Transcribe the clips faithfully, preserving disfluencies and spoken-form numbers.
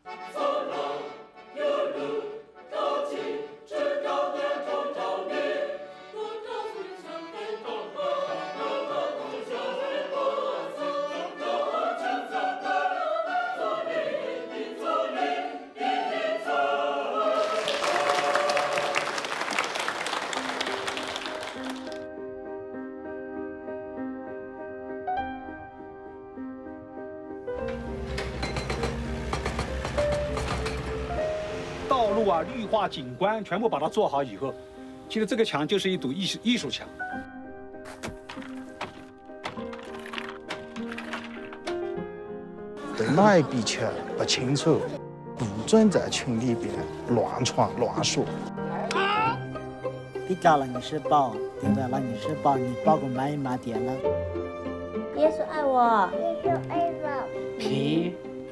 道路啊、绿化景观全部把它做好以后，其实这个墙就是一堵艺术艺术墙。 对哪一笔钱不清楚，不准在群里边乱传乱说。 你找了你是宝，对不对？那你是宝，你报个慢一慢点了。 耶稣爱我， 耶稣爱我。 屁。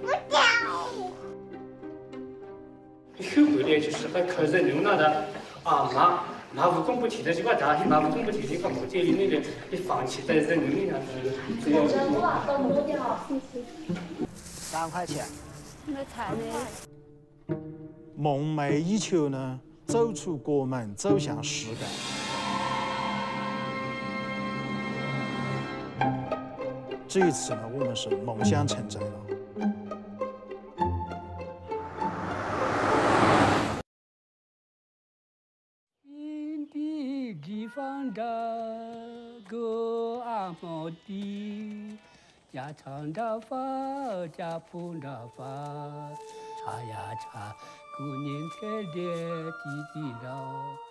去回来就是还看着牛那的啊马马武功不提的这个大马武功不提这个木这里那个你放弃在人里面这个。 真话都摸掉，谢谢。 三块钱。 那菜呢？ 梦寐以求呢，走出国门，走向世界。这一次呢，我们是梦想成真了。 地方的歌啊，莫的，家常的话，家谱的话，查呀查，姑娘开的地地道。